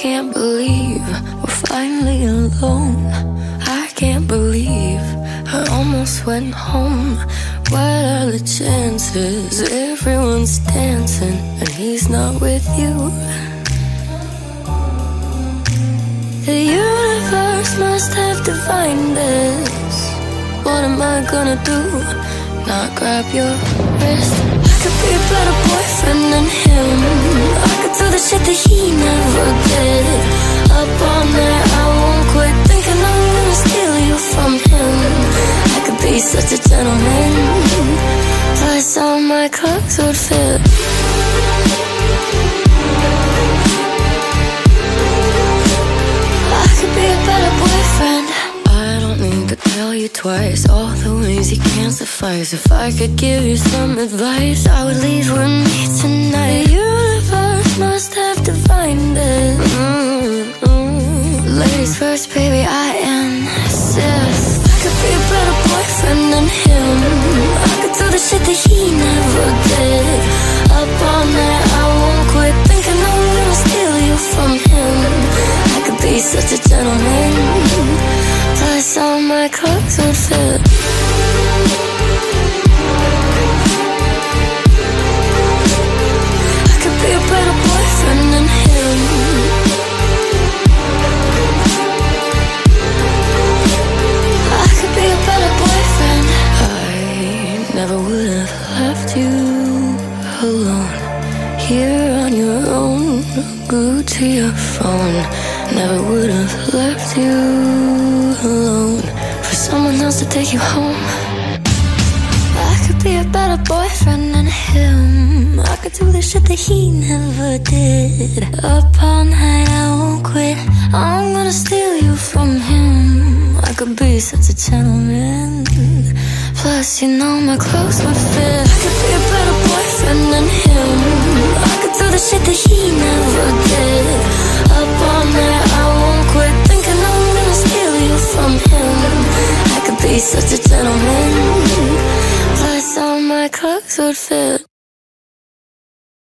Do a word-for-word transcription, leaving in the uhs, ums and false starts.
can't believe we're finally alone. I can't believe I almost went home. What are the chances? Everyone's dancing and he's not with you. The universe must have divined this. What am I gonna do? Not grab your wrist. I could be a better boyfriend than him. I could do the shit that he never did. Up all night, I won't quit thinking I'm gonna steal you from him. I could be such a gentleman. Plus all my clothes would fit. I could be a better boyfriend. I don't need to tell you twice all the ways you can't suffice. If I could give you some advice, I would leave with me tonight. The universe must have divined it. Mm-hmm. Ladies first, baby, I insist. I could be a better boyfriend than him. I could do the shit that he never did. Up all night, I won't quit thinking I'm gonna steal you from him. I could be such a gentleman. Plus all my clothes would fit. I could be a better boyfriend than him. I could be a better boyfriend. I never would have left you alone. Here on your own, glued to your phone. Never would have left you alone for someone else to take you home. I could be a better boyfriend than him. I could do the shit that he never did. Up all night, I won't quit. I'm gonna steal you from him. I could be such a gentleman. Plus, you know my clothes would fit. I could be a better boyfriend than him. I could do the shit that he never did. Up all night, I won't quit thinking I'm gonna steal you from him. I could be such a gentleman. Plus all my clothes would fit.